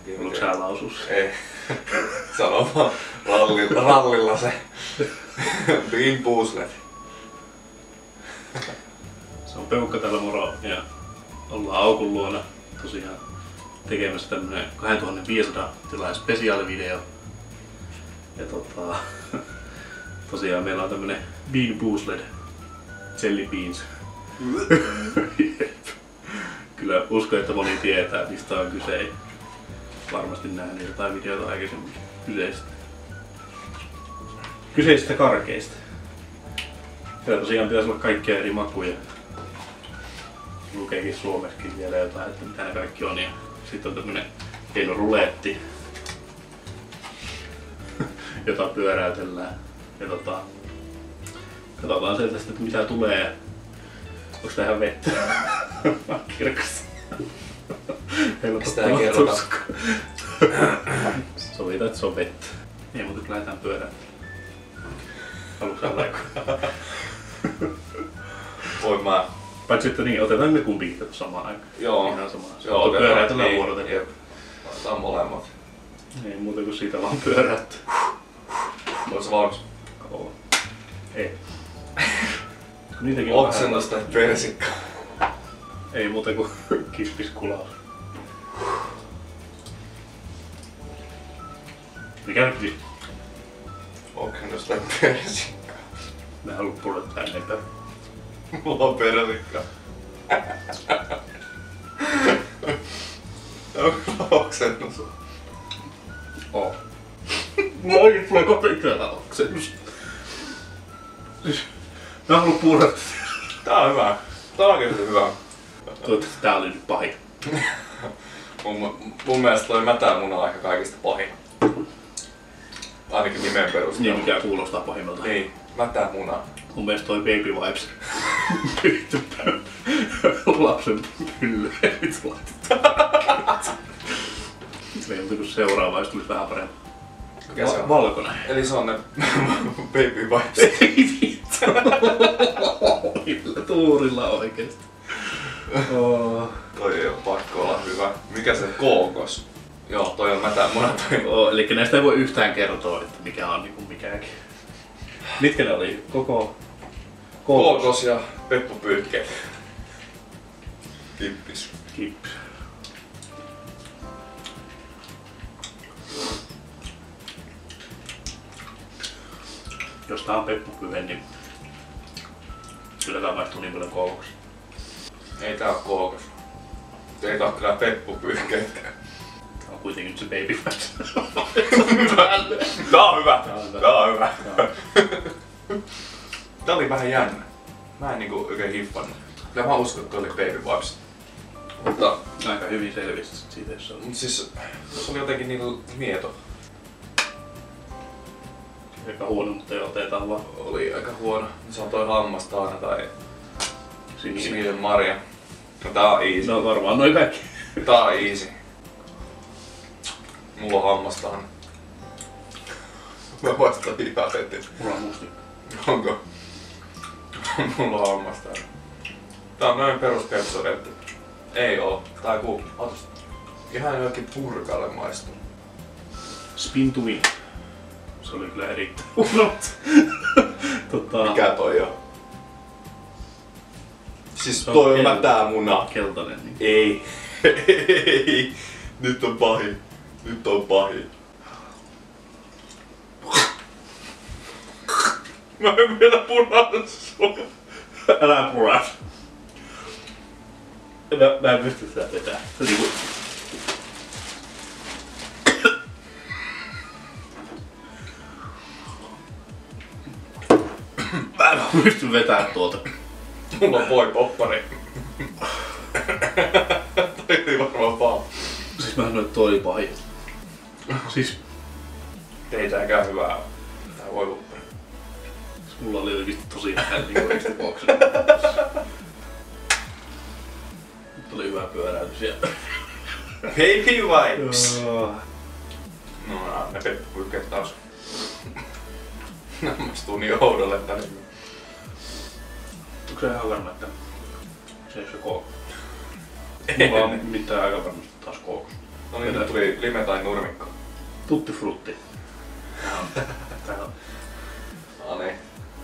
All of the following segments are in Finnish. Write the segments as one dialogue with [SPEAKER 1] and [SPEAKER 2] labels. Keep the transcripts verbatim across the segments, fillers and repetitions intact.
[SPEAKER 1] Haluatko sä lausua?
[SPEAKER 2] Ei. Sano vaan rallilla, rallilla se. Bean Boozled.
[SPEAKER 1] Se on Peukka täällä moro ja ollaan Aukun luona tosiaan tekemässä tämmönen kaksituhattaviisisataa tilaajan spesiaalivideo. Ja tota, tosiaan meillä on tämmönen Bean Boozled Jelly Beans. Kyllä uskon, että moni tietää mistä on kyse. Varmasti nähnyt jotain videota aikaisemmin kyseistä. Kyseisistä karkeista. Siellä tosiaan pitäisi olla kaikkia eri makuja. Lukeekin suomessakin vielä jotain, että mitä ne kaikki on. Ja sitten on tämmönen hieno ruletti, jota pyöräytellään. Ja tota, katsotaan sieltä sitten, että mitä tulee. Onks tää ihan vettä? Kirkas.
[SPEAKER 2] Mistä ei kerrota?
[SPEAKER 1] Sovitaan, että se on vettä. Ei muuta, kun lähdetään pyörään. Haluatko sä laikua?
[SPEAKER 2] Voin mä.
[SPEAKER 1] Paitsi että niin, otetaan me kumpikin tätä samaan aikaan.
[SPEAKER 2] Joo.
[SPEAKER 1] Ihan samaan.
[SPEAKER 2] Joo,
[SPEAKER 1] Mutta pyöräytellään
[SPEAKER 2] niin,
[SPEAKER 1] vuorotellen.
[SPEAKER 2] otetaan molemmat.
[SPEAKER 1] Ei muuta kuin siitä vaan pyöräyttää.
[SPEAKER 2] Oot sä valmis?
[SPEAKER 1] Oo. Ei.
[SPEAKER 2] Oksennosta persikka.
[SPEAKER 1] Ei muuta kuin kispiskulaus. Mikä nyt vi?
[SPEAKER 2] Oksennosta persikka.
[SPEAKER 1] Mä haluan purottaa enempää.
[SPEAKER 2] Mulla on persikka. Oksennus.
[SPEAKER 1] Oo. Mulla oikein tulee kohta ikävä oksennus. Mä haluan purottaa.
[SPEAKER 2] Tää on hyvä. Tää on oikeesti hyvä.
[SPEAKER 1] Toivottavasti tää oli nyt pahin.
[SPEAKER 2] mun, mun mielestä toi mätämuna on ehkä kaikista pahin. Ainakin nimen perusteella.
[SPEAKER 1] Niin mikä kuulostaa pahimmalta.
[SPEAKER 2] Niin, mätämuna.
[SPEAKER 1] Mun mielestä toi Baby Vibes pyyhtypää lapsen pyllyä. Vittu laitettu. Se ei muuta kuin seuraava, jos tulisi vähän paremmin.
[SPEAKER 2] Mikä se on?
[SPEAKER 1] Valkoinen.
[SPEAKER 2] Eli se on ne Baby Vibes.
[SPEAKER 1] Ei vittu. Millä tuurilla oikeesti. Oh.
[SPEAKER 2] Toi ei oo pakko olla hyvä. Mikä se kookos? Joo, toi on mätämuna toi.
[SPEAKER 1] Oh, eli näistä ei voi yhtään kertoa, että mikä on niinku mikäkin. Mitkä ne oli? Koko...
[SPEAKER 2] Kookos, kookos ja peppupyyhkeet. Kippis.
[SPEAKER 1] Kippis. Jos tää on peppupyhe, niin kyllä tää maistuu niin paljon kookoksi.
[SPEAKER 2] Ei tää oo kookos. Ei tää oo kyllä peppupyyhkeetkään.
[SPEAKER 1] Tää on kuitenkin nyt se Baby Vibes.
[SPEAKER 2] Tää on hyvä.
[SPEAKER 1] Tää on hyvä.
[SPEAKER 2] Tää on hyvä. Tää oli vähän jännä. Mä en niinku oikein hiffannut. Ja mä uskon, että toi oli Baby Vibes. Mutta
[SPEAKER 1] Aika hyvin selvisit siitä, jos se on.
[SPEAKER 2] Mut siis se oli jotenkin niinku mieto.
[SPEAKER 1] Aika huono, mutta ei otetaan vaan.
[SPEAKER 2] Oli aika huono. Se on toi hammastaana tai
[SPEAKER 1] Sininen.
[SPEAKER 2] sininen marja. No tää on easy.
[SPEAKER 1] No varmaan noin kaikki.
[SPEAKER 2] Tää on easy. Mulla on hammastaana. Mä vastaan ihan heti.
[SPEAKER 1] Mulla on musti.
[SPEAKER 2] Onko? Mulla on hammastaana. Tää on noin perus ketsuretti. Ei oo. Tää on ku... Otas. Ihan jollakin purkalle maistuu.
[SPEAKER 1] Spin to win. Se oli kyllä erittäin huono. tota...
[SPEAKER 2] Mikä toi on? Siis
[SPEAKER 1] Se on
[SPEAKER 2] toi on
[SPEAKER 1] kel-
[SPEAKER 2] mätämuna.
[SPEAKER 1] Keltainen. Niin.
[SPEAKER 2] Ei. Ei. Nyt on pahin. Nyt on pahin. Mä en vielä punannut sua.
[SPEAKER 1] Älä puras. Mä, mä en pysty sitä vetämään. Se niinku... Mä en pysty vetämään tuolta.
[SPEAKER 2] Mulla on voi poppari. Toi ei varmaan paha.
[SPEAKER 1] Siis mä sanoin, että toi oli pahin. Siis
[SPEAKER 2] Ei tääkään hyvää. Tää voi poppari.
[SPEAKER 1] mulla oli oikeesti tosi vähän niinku oikeesti boksen. Nyt oli hyvä pyöräytys ja...
[SPEAKER 2] Baby Vibes!
[SPEAKER 1] Joo.
[SPEAKER 2] No ne peppupyyhkeet taas. Nammastuu niin oudolle tänne.
[SPEAKER 1] Onko se ihan varma, että se ei ole se kookos?
[SPEAKER 2] Ei.
[SPEAKER 1] Mulla on mitään aika varmasti taas kookos.
[SPEAKER 2] No niin, nyt tuli lime tai nurmikko.
[SPEAKER 1] Tutti frutti. Tää on. Tää on.
[SPEAKER 2] No niin.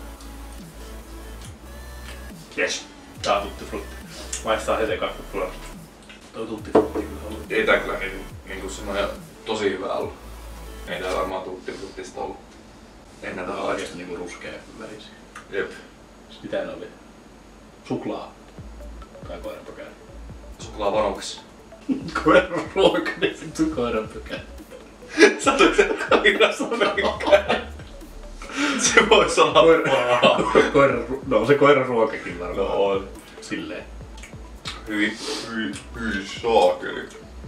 [SPEAKER 1] Jes. Tää on tutti frutti. Maistaa heti kakkupuolesta. Toi tutti frutti kyllä ollut.
[SPEAKER 2] Ei tää kyllä niinku, niinku semmoinen tosi hyvä ollut. Ei tää varmaan tutti fruttista ollut.
[SPEAKER 1] Ennen tää on oikeesti niinku ruskea värisiä.
[SPEAKER 2] Jep.
[SPEAKER 1] Mitä ne oli? Suklaa. Tai koiranpökää.
[SPEAKER 2] Suklaa vanuks.
[SPEAKER 1] Koiran ruoka, niin vittu koiranpökää.
[SPEAKER 2] Sanoiko se koirasanpökää? Se vois olla paha.
[SPEAKER 1] Koiran, no se koiran ruokakin varmaan.
[SPEAKER 2] No on.
[SPEAKER 1] Silleen.
[SPEAKER 2] Hyi, hyi, hyi saakeli.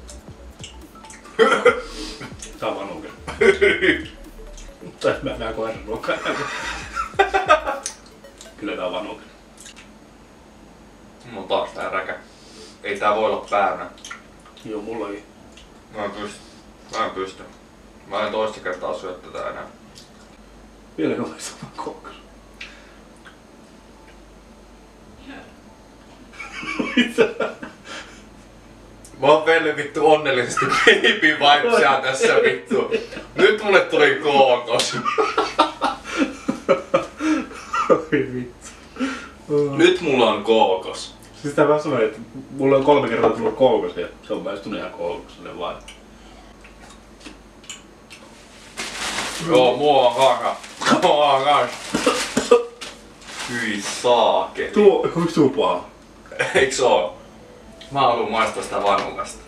[SPEAKER 1] Tää on vanuke. Tai mä näen koiran ruokaa. Kyllä tää on vanuke.
[SPEAKER 2] Mulla on taas tää räkä. Ei tää voi olla päärynä.
[SPEAKER 1] Joo, mullakin.
[SPEAKER 2] Mä en pysty. Mä en pysty. Mä en toista kertaa syö tätä enää.
[SPEAKER 1] Vieläkö vai sama kookos? Mitä?
[SPEAKER 2] Mä oon velli vittu onnellisesti baby vibesia tässä vittu. Nyt mulle tuli kookos.
[SPEAKER 1] Oi vittu.
[SPEAKER 2] Nyt mulla on kookos.
[SPEAKER 1] Siis tää mä sanoin, että mulla on kolme kertaa tullut kookos ja se on maistunut ihan kookokselle vaan.
[SPEAKER 2] Joo, mua on kaka. Mua on kaka. Hyi saakeli.
[SPEAKER 1] Tuo, kuinka tuu paha?
[SPEAKER 2] Eiks oo? Mä haluun maistaa sitä vanhukasta.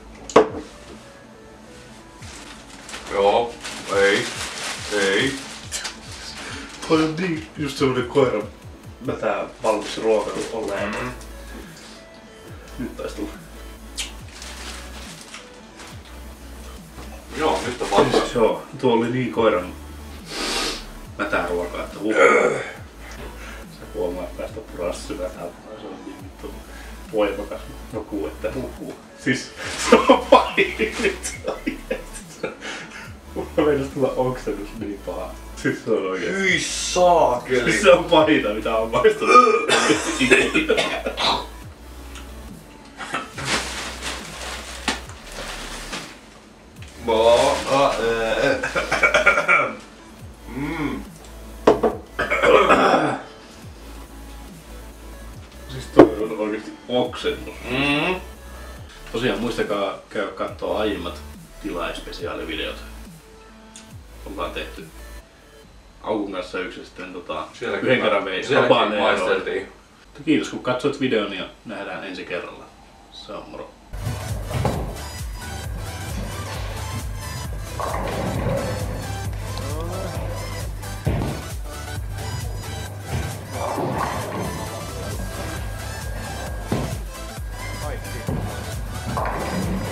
[SPEAKER 2] Joo, ei, ei.
[SPEAKER 1] Toi on niin just semmonen koiran mätää valmis ruoka olleen.
[SPEAKER 2] Mm.
[SPEAKER 1] Nyt taisi tulla.
[SPEAKER 2] Joo, nyt on valmis.
[SPEAKER 1] Siis, joo, tuo oli niin koiran mätää ruokaa, että huh. Sä huomaat päästä purassa syvätään. Se on niin vittu voimakas joku, että huhuu. Siis se on pahin nyt oikeesti. Mulla meinas tulla oksennus niin paha. Siis se on oikeesti.
[SPEAKER 2] Hyi saakeli.
[SPEAKER 1] Siis se on pahinta mitä on maistunut.
[SPEAKER 2] Mm.
[SPEAKER 1] Siis toi on oikeesti oksennus.
[SPEAKER 2] Mm.
[SPEAKER 1] Tosiaan muistakaa käydä kattoo aiemmat tilaispesiaalivideot. Ollaan tehty Aukun kanssa yksi sitten tota, yhden kerran vei
[SPEAKER 2] sielläkin maisteltiin.
[SPEAKER 1] Kiitos kun katsoit videon ja nähdään ensi kerralla. Se on moro.
[SPEAKER 2] Kaikki.